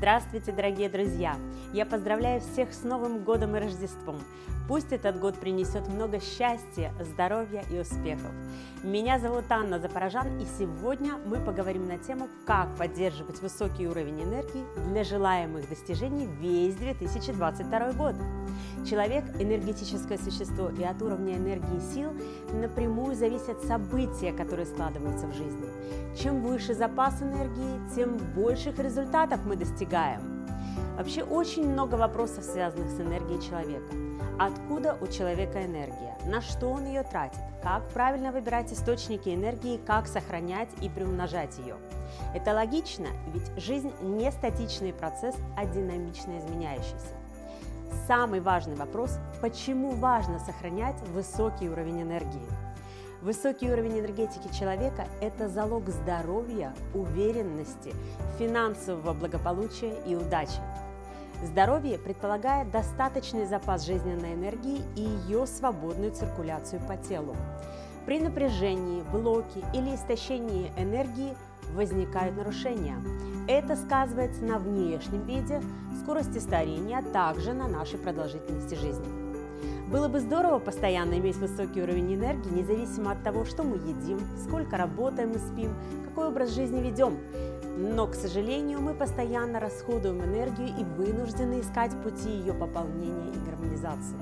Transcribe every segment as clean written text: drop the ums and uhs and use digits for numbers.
Здравствуйте, дорогие друзья! Я поздравляю всех с Новым годом и Рождеством! Пусть этот год принесет много счастья, здоровья и успехов! Меня зовут Анна Запорожан, и сегодня мы поговорим на тему, как поддерживать высокий уровень энергии для желаемых достижений весь 2022 год. Человек – энергетическое существо, и от уровня энергии и сил напрямую зависят события, которые складываются в жизни. Чем выше запас энергии, тем больших результатов мы достигаем. Вообще очень много вопросов, связанных с энергией человека. Откуда у человека энергия? На что он ее тратит? Как правильно выбирать источники энергии? Как сохранять и приумножать ее? Это логично, ведь жизнь не статичный процесс, а динамично изменяющийся. Самый важный вопрос – почему важно сохранять высокий уровень энергии? Высокий уровень энергетики человека – это залог здоровья, уверенности, финансового благополучия и удачи. Здоровье предполагает достаточный запас жизненной энергии и ее свободную циркуляцию по телу. При напряжении, блоке или истощении энергии возникают нарушения. Это сказывается на внешнем виде, скорости старения, а также на нашей продолжительности жизни. Было бы здорово постоянно иметь высокий уровень энергии, независимо от того, что мы едим, сколько работаем и спим, какой образ жизни ведем. Но, к сожалению, мы постоянно расходуем энергию и вынуждены искать пути ее пополнения и гармонизации.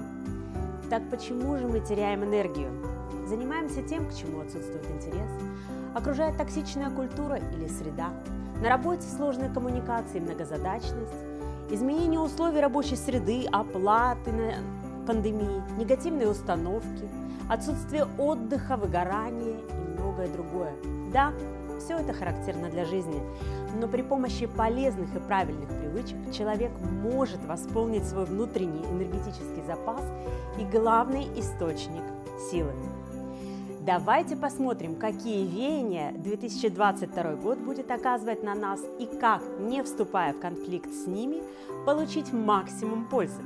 Так почему же мы теряем энергию? Занимаемся тем, к чему отсутствует интерес, окружает токсичная культура или среда, на работе сложные коммуникации и многозадачность, изменение условий рабочей среды, оплаты на пандемии, негативные установки, отсутствие отдыха, выгорание и многое другое. Да, все это характерно для жизни, но при помощи полезных и правильных привычек человек может восполнить свой внутренний энергетический запас и главный источник силы. Давайте посмотрим, какие веяния 2022 год будет оказывать на нас и как, не вступая в конфликт с ними, получить максимум пользы.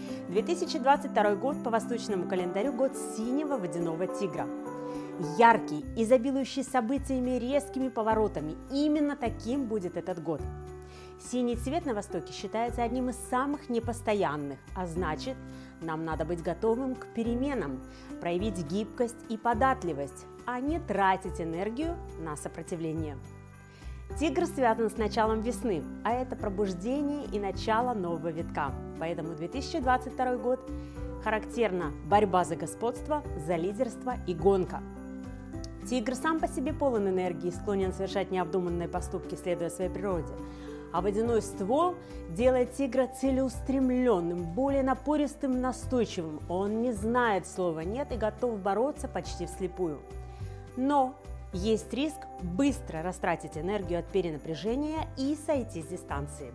2022 год по восточному календарю – год синего водяного тигра. Яркий, изобилующий событиями и резкими поворотами. Именно таким будет этот год. Синий цвет на Востоке считается одним из самых непостоянных, а значит, нам надо быть готовым к переменам, проявить гибкость и податливость, а не тратить энергию на сопротивление. Тигр связан с началом весны, а это пробуждение и начало нового витка. Поэтому 2022 год характерна борьба за господство, за лидерство и гонка. Тигр сам по себе полон энергии, склонен совершать необдуманные поступки, следуя своей природе. А водяной ствол делает тигра целеустремленным, более напористым, настойчивым. Он не знает слова «нет» и готов бороться почти вслепую. Но есть риск быстро растратить энергию от перенапряжения и сойти с дистанции.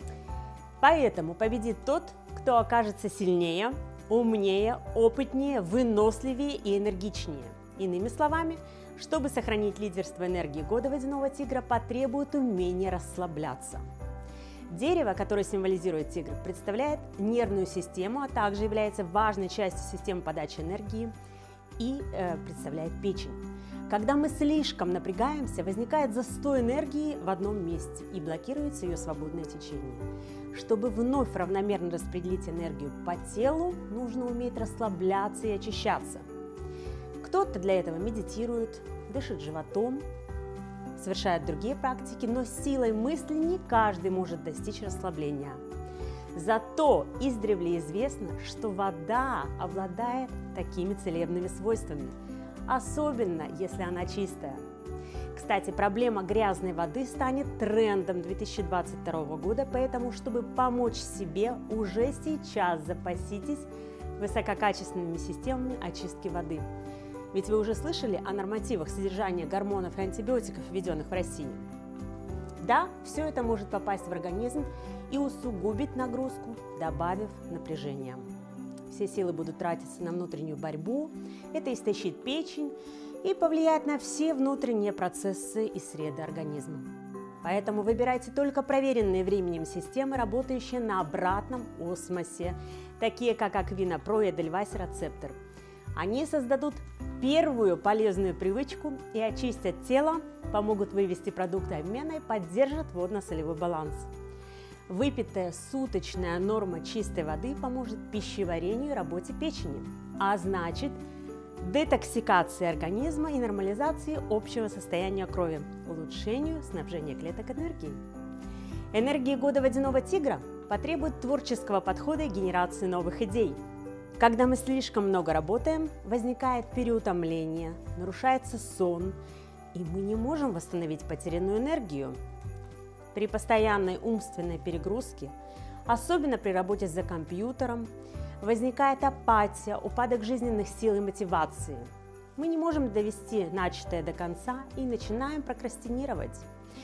Поэтому победит тот, кто окажется сильнее, умнее, опытнее, выносливее и энергичнее. Иными словами, чтобы сохранить лидерство энергии года водяного тигра, потребует умения расслабляться. Дерево, которое символизирует тигр, представляет нервную систему, а также является важной частью системы подачи энергии и представляет печень. Когда мы слишком напрягаемся, возникает застой энергии в одном месте и блокируется ее свободное течение. Чтобы вновь равномерно распределить энергию по телу, нужно уметь расслабляться и очищаться. Кто-то для этого медитирует, дышит животом, совершает другие практики, но силой мысли не каждый может достичь расслабления. Зато издревле известно, что вода обладает такими целебными свойствами, особенно если она чистая. Кстати, проблема грязной воды станет трендом 2022 года, поэтому, чтобы помочь себе, уже сейчас запаситесь высококачественными системами очистки воды. Ведь вы уже слышали о нормативах содержания гормонов и антибиотиков, введенных в России. Да, все это может попасть в организм и усугубить нагрузку, добавив напряжения. Все силы будут тратиться на внутреннюю борьбу, это истощит печень и повлияет на все внутренние процессы и среды организма. Поэтому выбирайте только проверенные временем системы, работающие на обратном осмосе, такие как Aquina Pro и Edelweiss Receptor. Они создадут первую полезную привычку и очистят тело, помогут вывести продукты обмена и поддержат водно-солевой баланс. Выпитая суточная норма чистой воды поможет пищеварению и работе печени, а значит, детоксикации организма и нормализации общего состояния крови, улучшению снабжения клеток энергией. Энергия года водяного тигра потребует творческого подхода и генерации новых идей. Когда мы слишком много работаем, возникает переутомление, нарушается сон, и мы не можем восстановить потерянную энергию. При постоянной умственной перегрузке, особенно при работе за компьютером, возникает апатия, упадок жизненных сил и мотивации. Мы не можем довести начатое до конца и начинаем прокрастинировать.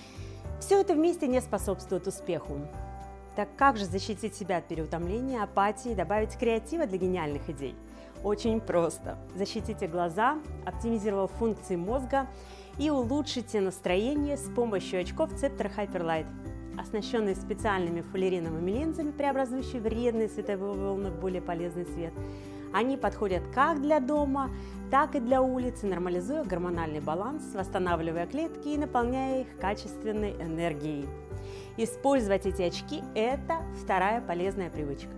Все это вместе не способствует успеху. Так как же защитить себя от переутомления, апатии и добавить креатива для гениальных идей? Очень просто. Защитите глаза, оптимизировав функции мозга, и улучшите настроение с помощью очков Scepter Hyperlight, оснащенные специальными фуллериновыми линзами, преобразующие вредные световые волны в более полезный свет. Они подходят как для дома, так и для улицы, нормализуя гормональный баланс, восстанавливая клетки и наполняя их качественной энергией. Использовать эти очки – это вторая полезная привычка.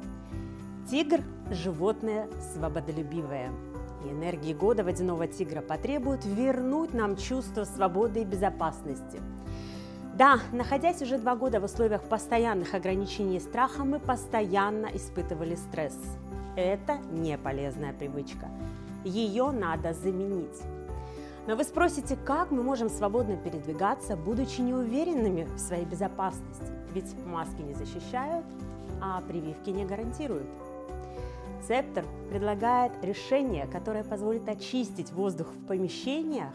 Тигр – животное свободолюбивое. И энергии года водяного тигра потребуют вернуть нам чувство свободы и безопасности. Да, находясь уже 2 года в условиях постоянных ограничений и страха, мы постоянно испытывали стресс. Это не полезная привычка. Ее надо заменить. Но вы спросите, как мы можем свободно передвигаться, будучи неуверенными в своей безопасности? Ведь маски не защищают, а прививки не гарантируют. Scepter предлагает решение, которое позволит очистить воздух в помещениях,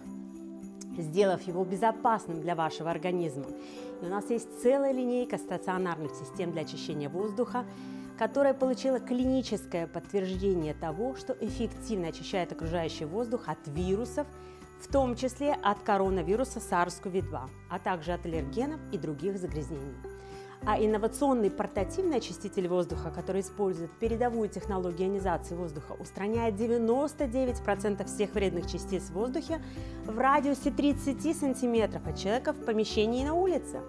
сделав его безопасным для вашего организма. И у нас есть целая линейка стационарных систем для очищения воздуха, которая получила клиническое подтверждение того, что эффективно очищает окружающий воздух от вирусов, в том числе от коронавируса SARS-CoV-2, а также от аллергенов и других загрязнений. А инновационный портативный очиститель воздуха, который использует передовую технологию ионизации воздуха, устраняет 99% всех вредных частиц в воздухе в радиусе 30 сантиметров от человека в помещении и на улице.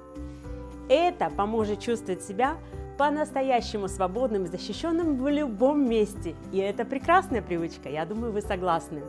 Это поможет чувствовать себя по-настоящему свободным и защищенным в любом месте. И это прекрасная привычка, я думаю, вы согласны.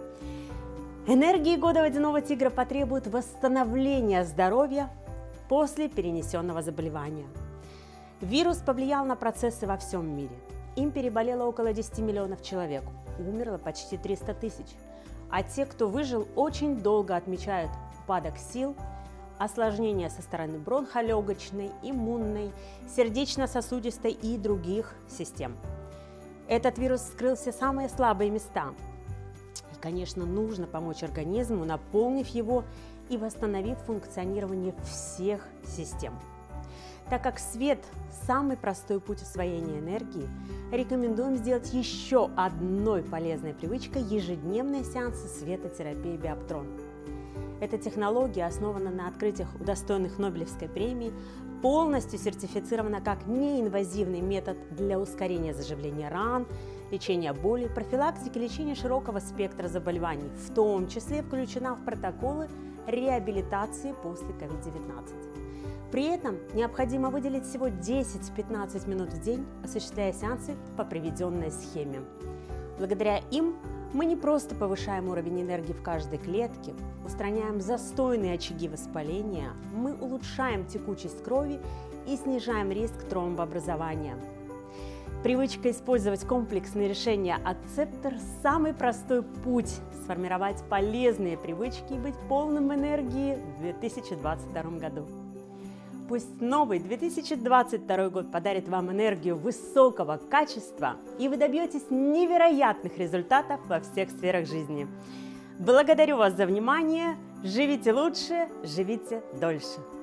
Энергии года водяного тигра потребуют восстановления здоровья после перенесенного заболевания. Вирус повлиял на процессы во всем мире. Им переболело около 10 миллионов человек, умерло почти 300 тысяч. А те, кто выжил, очень долго отмечают упадок сил, осложнения со стороны бронхолегочной, иммунной, сердечно-сосудистой и других систем. Этот вирус вскрыл все самые слабые места. И, конечно, нужно помочь организму, наполнив его и восстановив функционирование всех систем. Так как свет – самый простой путь усвоения энергии, рекомендуем сделать еще одной полезной привычкой ежедневные сеансы светотерапии Биоптron. Эта технология основана на открытиях, удостоенных Нобелевской премии, полностью сертифицирована как неинвазивный метод для ускорения заживления ран, лечения боли, профилактики, лечения широкого спектра заболеваний, в том числе включена в протоколы реабилитации после COVID-19. При этом необходимо выделить всего 10-15 минут в день, осуществляя сеансы по приведенной схеме. Благодаря им мы не просто повышаем уровень энергии в каждой клетке, устраняем застойные очаги воспаления, мы улучшаем текучесть крови и снижаем риск тромбообразования. Привычка использовать комплексные решения от Scepter – самый простой путь сформировать полезные привычки и быть полным энергии в 2022 году. Пусть новый 2022 год подарит вам энергию высокого качества, и вы добьетесь невероятных результатов во всех сферах жизни. Благодарю вас за внимание. Живите лучше, живите дольше.